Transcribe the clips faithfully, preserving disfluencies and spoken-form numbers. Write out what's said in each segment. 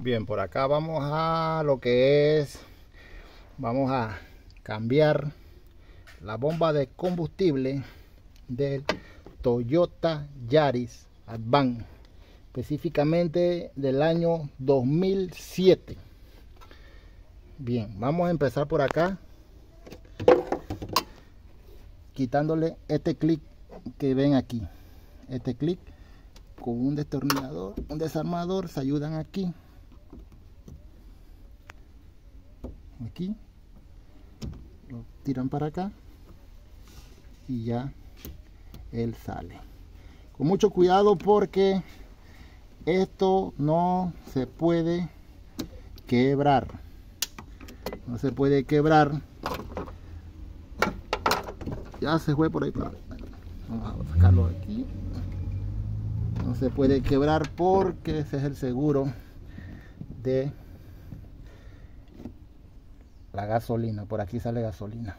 Bien, por acá vamos a lo que es, vamos a cambiar la bomba de combustible del Toyota Yaris Advance, específicamente del año dos mil siete. Bien, vamos a empezar por acá, quitándole este clic que ven aquí. Este clic con un destornillador, un desarmador, se ayudan aquí. Aquí lo tiran para acá y ya él sale. Con mucho cuidado porque esto no se puede quebrar. No se puede quebrar. Ya se fue por ahí para. Vamos a sacarlo de aquí. No se puede quebrar porque ese es el seguro de la gasolina. Por aquí sale gasolina.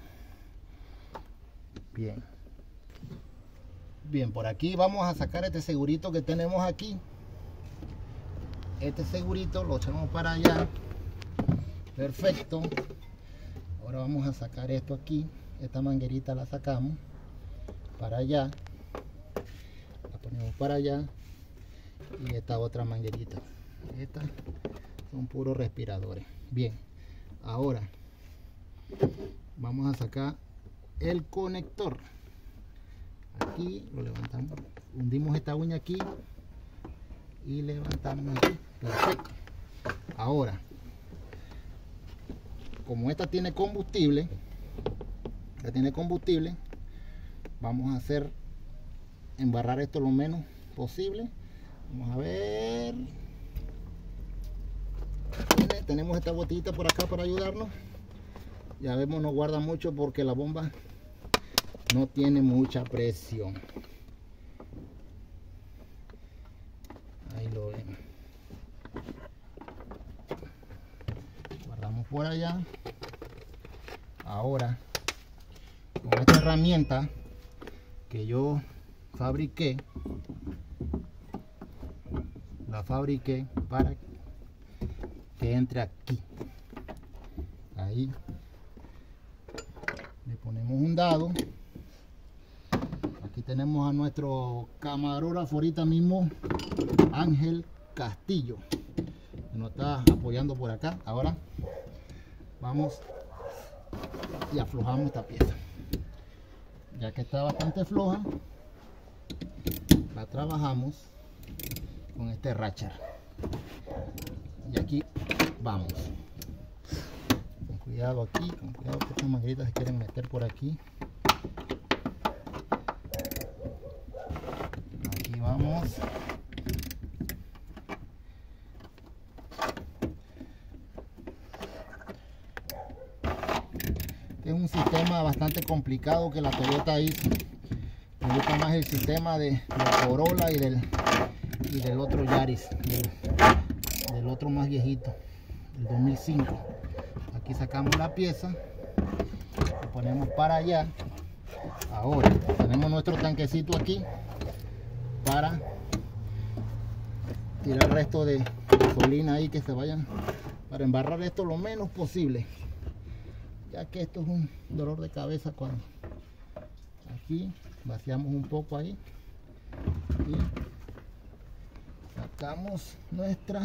Bien. Bien, por aquí vamos a sacar este segurito que tenemos aquí. Este segurito lo echamos para allá. Perfecto. Ahora vamos a sacar esto aquí. Esta manguerita la sacamos para allá. La ponemos para allá. Y esta otra manguerita. Estas son puros respiradores. Bien. Ahora vamos a sacar el conector. Aquí lo levantamos, hundimos esta uña aquí y levantamos aquí. Perfecto. Ahora, como esta tiene combustible, esta tiene combustible, vamos a hacer embarrar esto lo menos posible. Vamos a ver. Tenemos esta botellita por acá para ayudarnos. Ya vemos, no guarda mucho porque la bomba no tiene mucha presión. Ahí lo ven. Guardamos por allá. Ahora, con esta herramienta que yo fabriqué, la fabriqué para que entre aquí. Ahí le ponemos un dado. Aquí tenemos a nuestro camarógrafo ahorita mismo, Ángel Castillo, que nos está apoyando por acá. Ahora vamos y aflojamos esta pieza. Ya que está bastante floja, la trabajamos con este racher. Y aquí vamos. Con cuidado aquí, con cuidado que estas mangueritas se quieren meter por aquí. Aquí vamos. Es un sistema bastante complicado que la Toyota hizo. Me gusta más el sistema de, del Corolla y del, y del otro Yaris, del, del otro más viejito, del dos mil cinco. Aquí sacamos la pieza, lo ponemos para allá. Ahora tenemos nuestro tanquecito aquí para tirar el resto de gasolina ahí, que se vayan, para embarrar esto lo menos posible, ya que esto es un dolor de cabeza. Cuando aquí vaciamos un poco ahí y sacamos nuestra,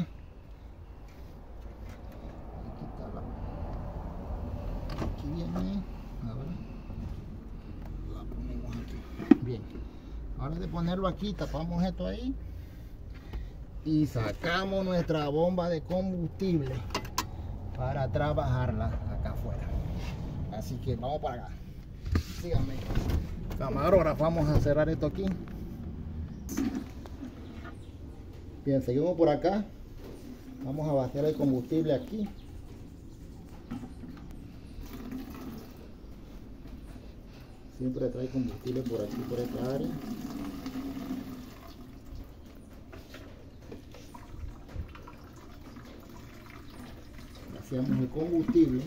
aquí viene, ahora la ponemos aquí. Bien, ahora de ponerlo aquí, tapamos esto ahí y sacamos nuestra bomba de combustible para trabajarla acá afuera. Así que vamos para acá, síganme. Camarógrafo, vamos a cerrar esto aquí. Bien, seguimos por acá. Vamos a vaciar el combustible aquí. Siempre trae combustible por aquí, por esta área. Vaciamos el combustible.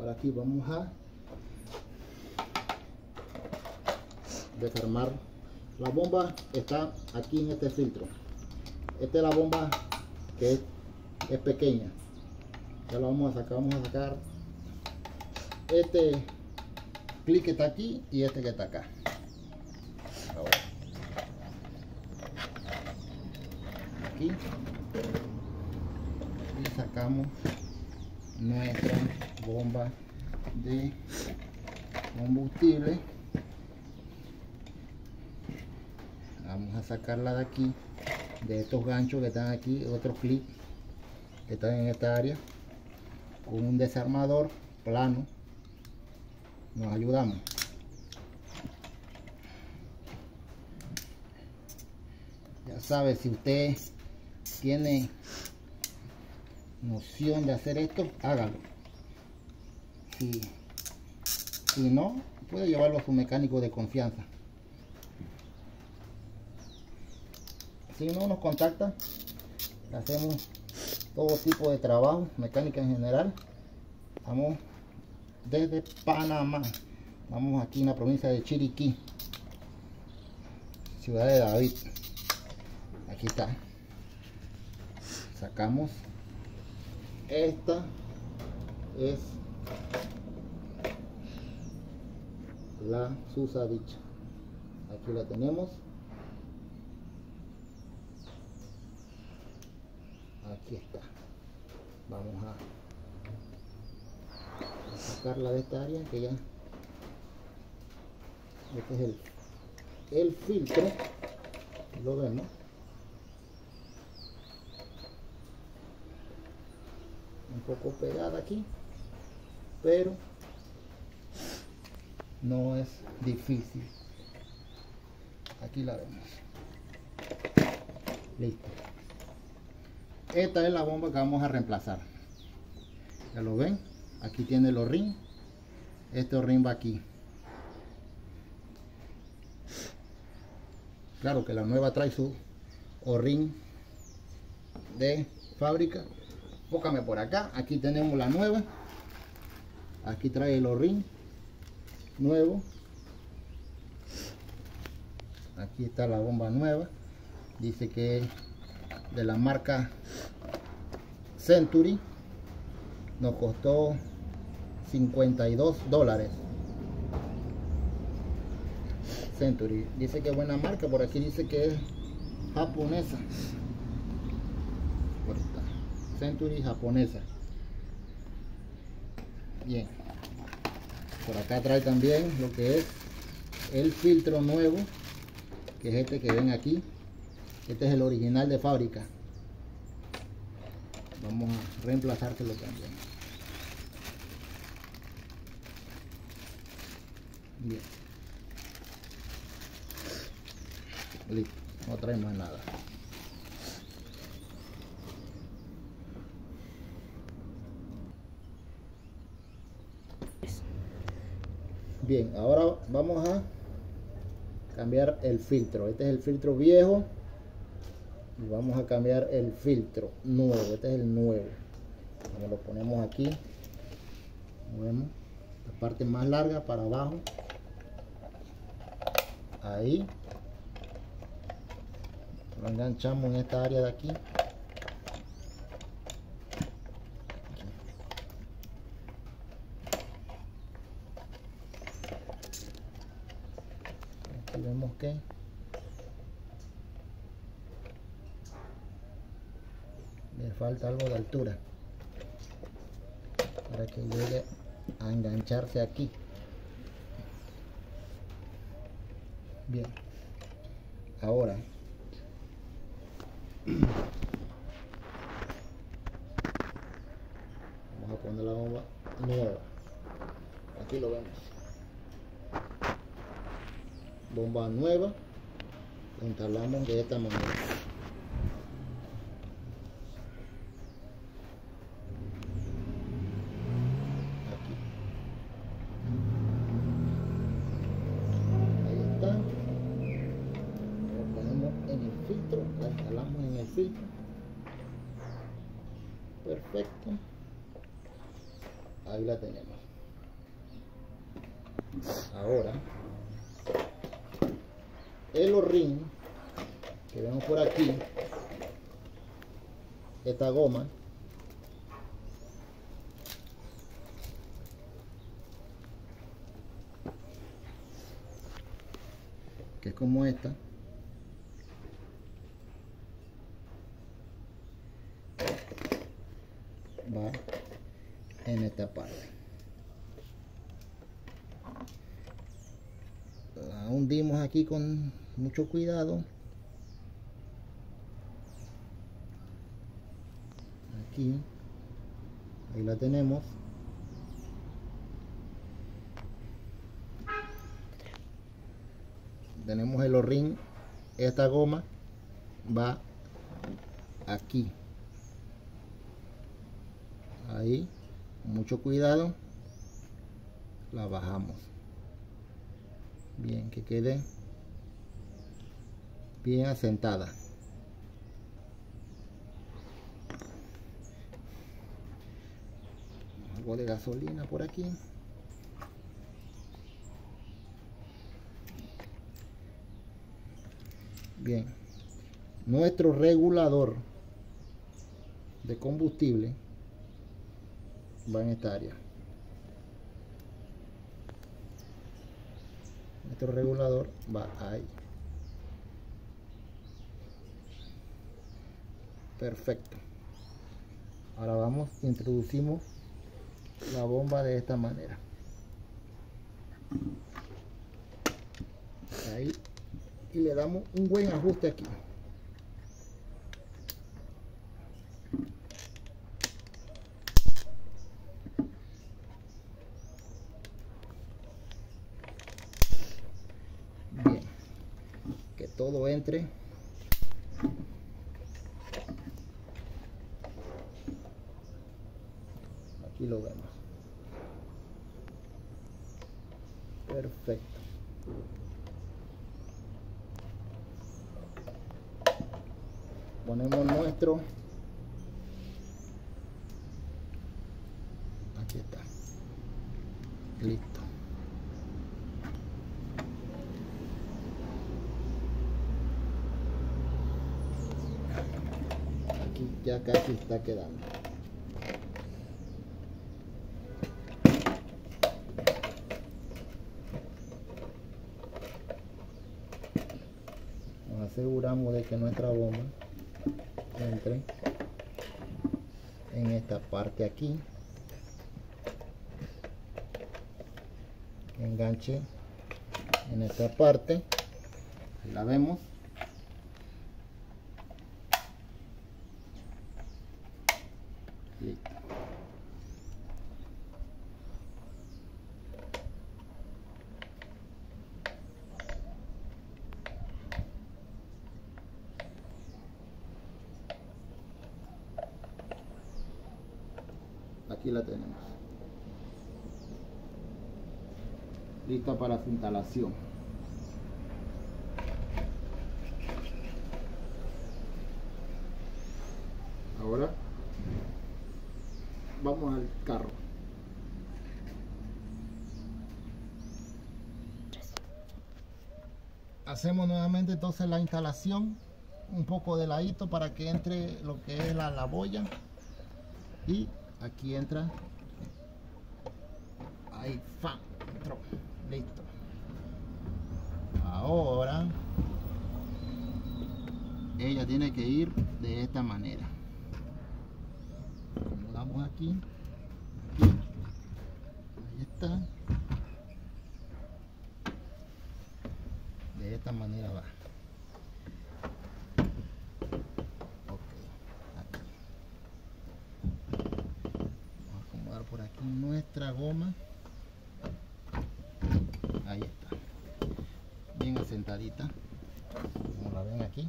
Ahora aquí vamos a desarmar. La bomba está aquí en este filtro. Esta es la bomba que es, es pequeña. Ya la vamos a sacar. Vamos a sacar este clic que está aquí y este que está acá. Ahora, aquí y sacamos nuestra bomba de combustible. Vamos a sacarla de aquí, de estos ganchos que están aquí, otros clics que están en esta área. Con un desarmador plano nos ayudamos. Ya sabe, si usted tiene noción de hacer esto, hágalo. Si, si no, puede llevarlo a su mecánico de confianza. Si no, nos contacta, hacemos todo tipo de trabajo, mecánica en general. Estamos desde Panamá, vamos aquí en la provincia de Chiriquí, ciudad de David. Aquí está. Sacamos. Esta es la susadicha. Aquí la tenemos. Aquí está. Vamos a sacarla de esta área que ya. Este es el, el filtro. Lo vemos. Un poco pegada aquí, pero no es difícil. Aquí la vemos. Listo. Esta es la bomba que vamos a reemplazar. Ya lo ven. Aquí tiene el O-ring. Este O-ring va aquí. Claro que la nueva trae su O-ring de fábrica. Enfócame por acá. Aquí tenemos la nueva. Aquí trae el O-ring nuevo. Aquí está la bomba nueva. Dice que es de la marca Century. Nos costó cincuenta y dos dólares. Century. Dice que es buena marca. Por aquí dice que es japonesa. Por esta. Century japonesa. Bien. Por acá trae también lo que es el filtro nuevo, que es este que ven aquí. Este es el original de fábrica. Vamos a reemplazárselo también. Bien. Listo. No trae más nada. Bien, ahora vamos a cambiar el filtro. Este es el filtro viejo y vamos a cambiar el filtro nuevo. Este es el nuevo. Como lo ponemos aquí, movemos la parte más larga para abajo, ahí lo enganchamos en esta área de aquí. Aquí vemos que le falta algo de altura para que llegue a engancharse aquí. Bien, ahora vamos a poner la bomba nueva. Aquí lo vemos. Bomba nueva. Lo instalamos de esta manera. La instalamos en el filtro. Perfecto. Ahí la tenemos. Ahora el O-ring que vemos por aquí, esta goma, que es como esta, va en esta parte. La hundimos aquí con mucho cuidado. Aquí, ahí la tenemos. Tenemos el O-ring, esta goma va aquí. Ahí, mucho cuidado, la bajamos. Bien, que quede bien asentada. Algo de gasolina por aquí. Bien, nuestro regulador de combustible va en esta área. Nuestro regulador va ahí. Perfecto. Ahora vamos, introducimos la bomba de esta manera. Ahí. Y le damos un buen ajuste aquí. Bien, que todo entre. Aquí lo vemos. Perfecto. Ponemos nuestro, aquí está, listo. Aquí ya casi está quedando. Nos aseguramos de que nuestra bomba entre en esta parte aquí, enganche en esta parte, ahí la vemos. Listo. Aquí la tenemos, lista para su instalación. Ahora vamos al carro. Hacemos nuevamente entonces la instalación, un poco de ladito para que entre lo que es la, la boya, y aquí entra, ahí, fa, entró, listo. Ahora ella tiene que ir de esta manera. Acomodamos aquí, aquí, ahí está. De esta manera va. Por aquí nuestra goma, ahí está, bien asentadita, como la ven aquí,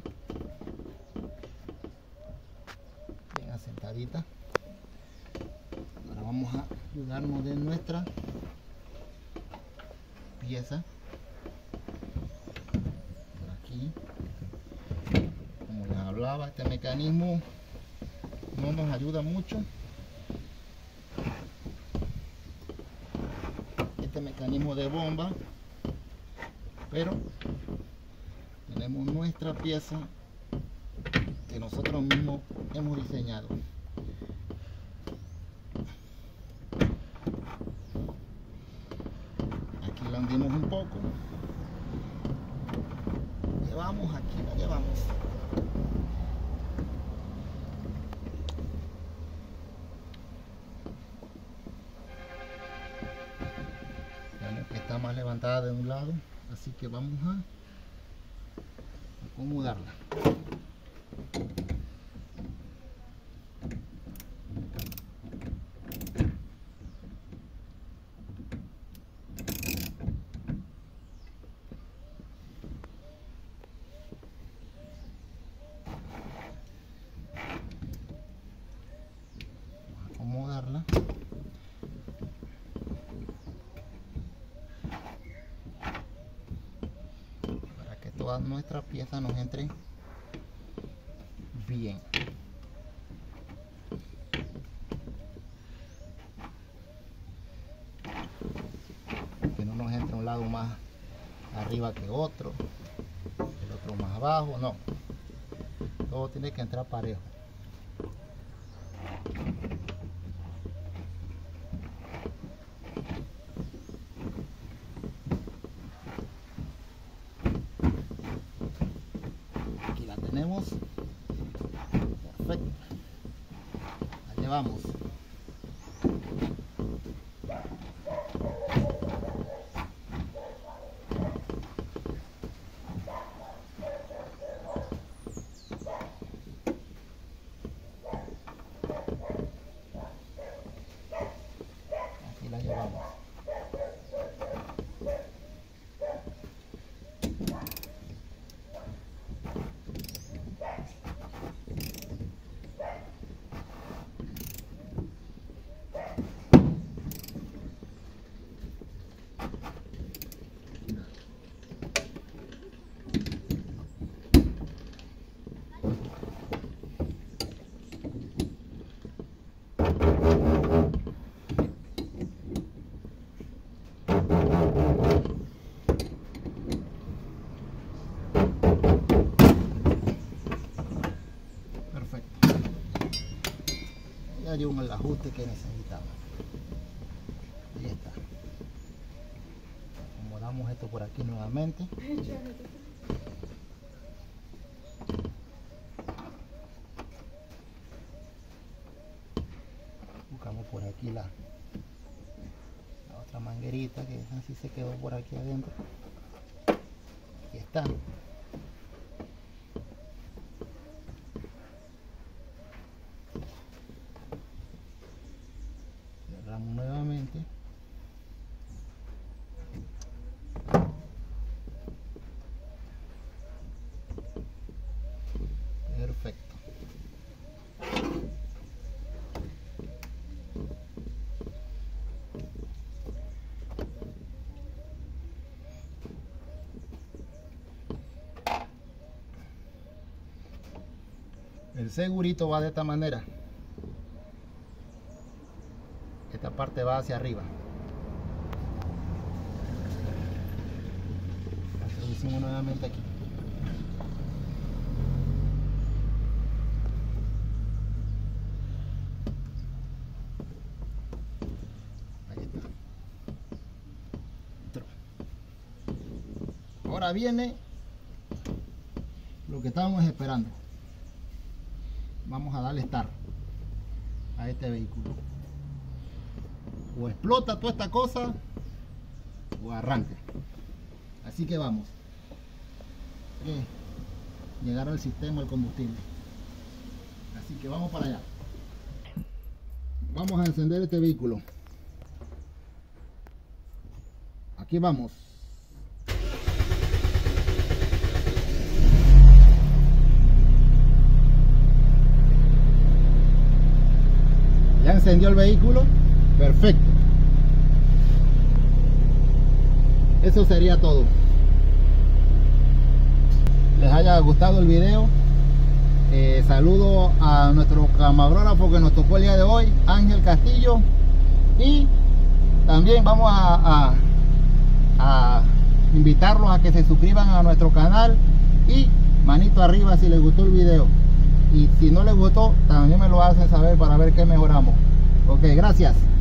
bien asentadita. Ahora vamos a ayudarnos de nuestra pieza por aquí. Como les hablaba, este mecanismo no nos ayuda mucho. este mecanismo de bomba, pero tenemos nuestra pieza que nosotros mismos hemos diseñado. Aquí la hundimos un poco, llevamos aquí, la llevamos. Vemos que está más levantada de un lado, así que vamos a acomodarla. Acomodarla. Para que todas nuestras piezas nos entren bien. Que no nos entre un lado más arriba que otro, el otro más abajo, no. Todo tiene que entrar parejo. Aquí la tenemos. Perfecto. La llevamos. Aquí la llevamos. Ya dio el ajuste que necesitamos. Ahí está. Acomodamos esto por aquí nuevamente. Buscamos por aquí la, la otra manguerita que así se quedó por aquí adentro. Aquí está. Cerramos nuevamente. Perfecto. El segurito va de esta manera. Esta parte va hacia arriba. La introducimos nuevamente aquí. Ahí está. Entró. Ahora viene lo que estábamos esperando. Vamos a darle start a este vehículo. O explota toda esta cosa o arranca. Así que vamos. Eh, llegar al sistema del combustible. Así que vamos para allá. Vamos a encender este vehículo. Aquí vamos. Ya encendió el vehículo. Perfecto. Eso sería todo. Les haya gustado el video. Eh, saludo a nuestro camarógrafo que nos tocó el día de hoy, Ángel Castillo. Y también vamos a, a a invitarlos a que se suscriban a nuestro canal y manito arriba si les gustó el video, y si no les gustó también me lo hacen saber para ver qué mejoramos. Ok, gracias.